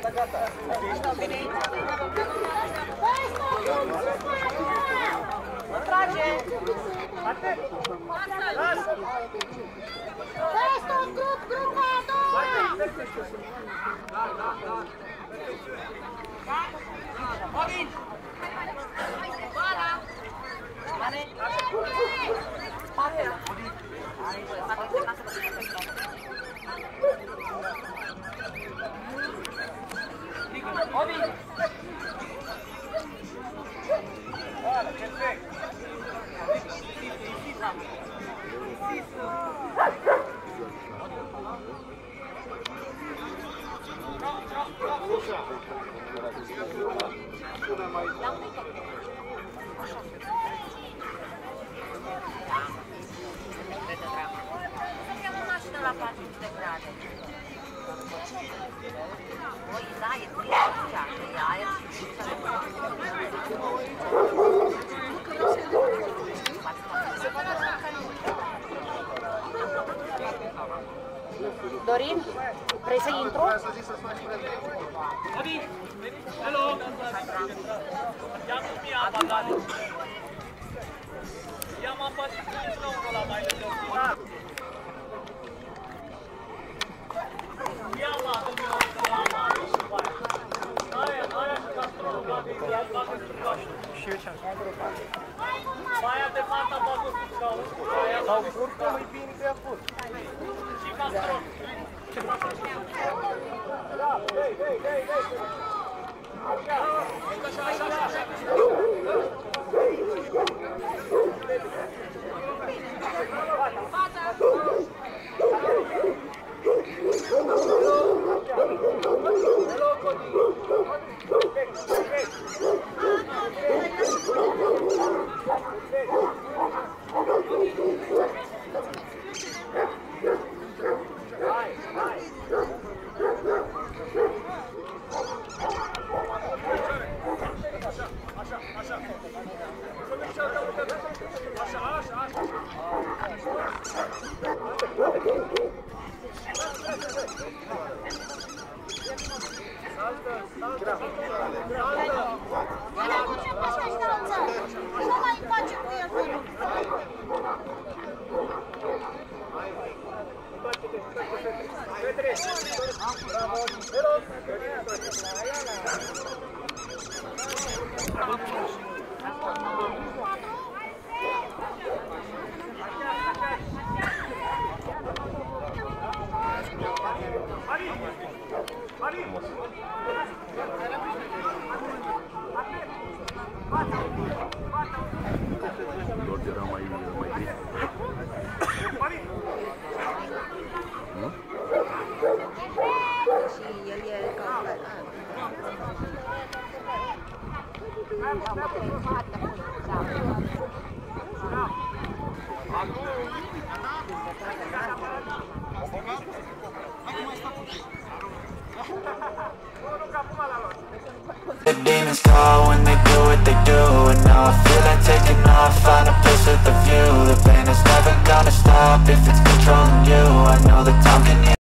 Trage! Stai tot grupa a doua! Bobin! Bala! Mane! Pate! Bobin! Bala, perfect! Sappiamo massimo la parte integrale. Poi dai, e qui Dorin, vrei să intru? Adi, hello. Andiamo via a ballare. Andiamo a partire con la mai lungă. Andiamo a Baia de fata bagă sau curcă mai bine pe acolo. Și castro. Da, hei. Așa. The demons call when they do what they do, and now I feel like taking off, find a place with a view. The pain is never gonna stop if it's controlling you. I know that time can heal.